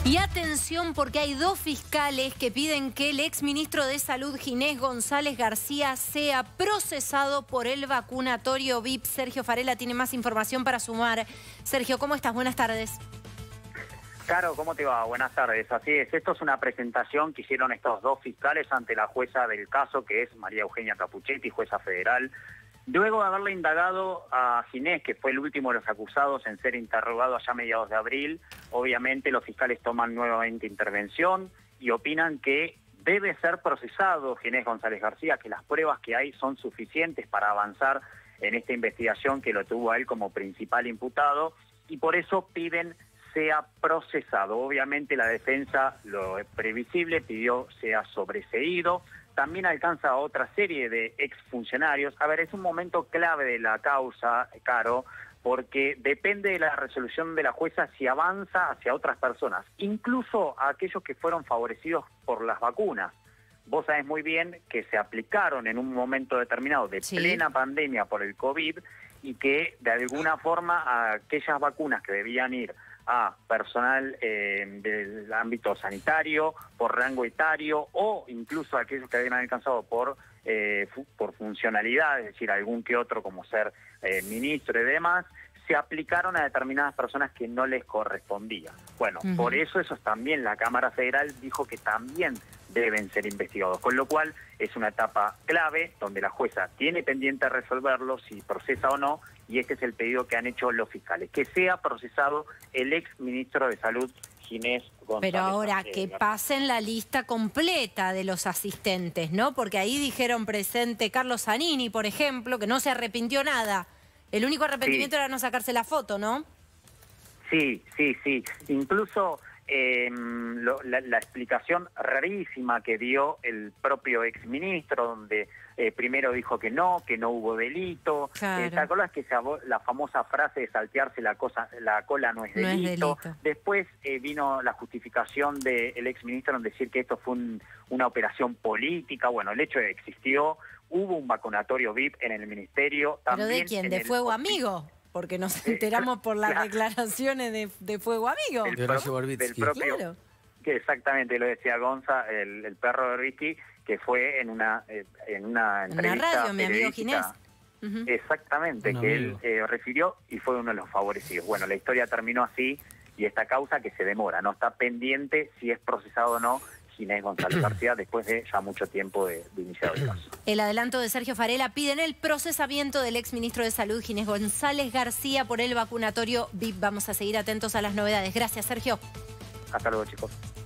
Y atención, porque hay dos fiscales que piden que el exministro de Salud, Ginés González García, sea procesado por el vacunatorio VIP. Sergio Farela tiene más información para sumar. Sergio, ¿cómo estás? Buenas tardes. Caro, ¿cómo te va? Buenas tardes. Así es, esto es una presentación que hicieron estos dos fiscales ante la jueza del caso, que es María Eugenia Capuchetti, jueza federal. Luego de haberle indagado a Ginés, que fue el último de los acusados en ser interrogado allá a mediados de abril, obviamente los fiscales toman nuevamente intervención y opinan que debe ser procesado Ginés González García, que las pruebas que hay son suficientes para avanzar en esta investigación que lo tuvo a él como principal imputado, y por eso piden sea procesado. Obviamente la defensa, lo previsible, pidió sea sobreseído. También alcanza a otra serie de exfuncionarios. A ver, es un momento clave de la causa, Caro, porque depende de la resolución de la jueza si avanza hacia otras personas, incluso a aquellos que fueron favorecidos por las vacunas. Vos sabés muy bien que se aplicaron en un momento determinado de plena pandemia por el COVID y que de alguna forma a aquellas vacunas que debían ir a personal del ámbito sanitario, por rango etario, o incluso aquellos que habían alcanzado por funcionalidad, es decir, algún que otro como ser ministro y demás, se aplicaron a determinadas personas que no les correspondía. Bueno, por eso también la Cámara Federal dijo que también deben ser investigados, con lo cual es una etapa clave donde la jueza tiene pendiente resolverlo, si procesa o no, y este es el pedido que han hecho los fiscales, que sea procesado el ex ministro de Salud, Ginés González. Pero ahora que pasen la lista completa de los asistentes, ¿no? Porque ahí dijeron presente Carlos Zanini, por ejemplo, que no se arrepintió nada. El único arrepentimiento era no sacarse la foto, ¿no? Sí. Incluso la explicación rarísima que dio el propio exministro, donde primero dijo que no hubo delito. Claro. ¿Te acuerdas que la famosa frase de saltearse la cola no es delito? Después vino la justificación del exministro en decir que esto fue una operación política. Bueno, el hecho existió, hubo un vacunatorio VIP en el ministerio. ¿Pero de quién? ¿De Fuego Amigo? Porque nos enteramos por las declaraciones de Fuego Amigo. Del propio, claro. Que exactamente lo decía Gonza, el perro de Ricky, que fue en una entrevista en una radio, mi amigo Ginés. Exactamente, que él refirió y fue uno de los favorecidos. Bueno, la historia terminó así y esta causa que se demora, no está pendiente si es procesado o no Ginés González García después de ya mucho tiempo de iniciado el caso. El adelanto de Sergio Farela: piden el procesamiento del exministro de Salud, Ginés González García, por el vacunatorio VIP. Vamos a seguir atentos a las novedades. Gracias, Sergio. Hasta luego, chicos.